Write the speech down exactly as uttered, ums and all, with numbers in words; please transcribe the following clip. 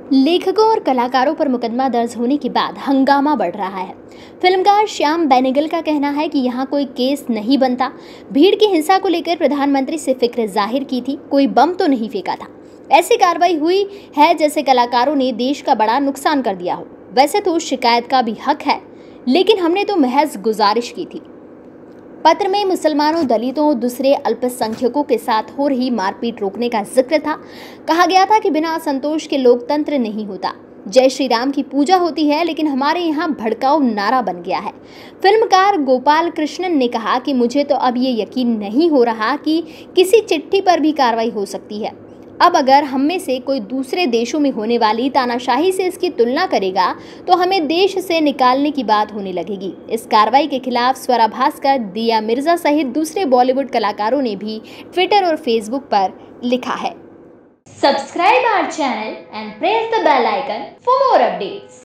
लेखकों और कलाकारों पर मुकदमा दर्ज होने के बाद हंगामा बढ़ रहा है। फिल्मकार श्याम बेनेगल का कहना है कि यहाँ कोई केस नहीं बनता। भीड़ की हिंसा को लेकर प्रधानमंत्री से फिक्र जाहिर की थी, कोई बम तो नहीं फेंका था। ऐसी कार्रवाई हुई है जैसे कलाकारों ने देश का बड़ा नुकसान कर दिया हो। वैसे तो शिकायत का भी हक है, लेकिन हमने तो महज गुजारिश की थी। पत्र में मुसलमानों, दलितों और दूसरे अल्पसंख्यकों के साथ हो रही मारपीट रोकने का जिक्र था। कहा गया था कि बिना असंतोष के लोकतंत्र नहीं होता। जय श्री राम की पूजा होती है, लेकिन हमारे यहाँ भड़काऊ नारा बन गया है। फिल्मकार गोपाल कृष्णन ने कहा कि मुझे तो अब ये यकीन नहीं हो रहा कि किसी चिट्ठी पर भी कार्रवाई हो सकती है। अब अगर हम में से कोई दूसरे देशों में होने वाली तानाशाही से इसकी तुलना करेगा तो हमें देश से निकालने की बात होने लगेगी। इस कार्रवाई के खिलाफ स्वरा भास्कर, दिया मिर्जा सहित दूसरे बॉलीवुड कलाकारों ने भी ट्विटर और फेसबुक पर लिखा है। Subscribe our channel and press the bell icon for more updates.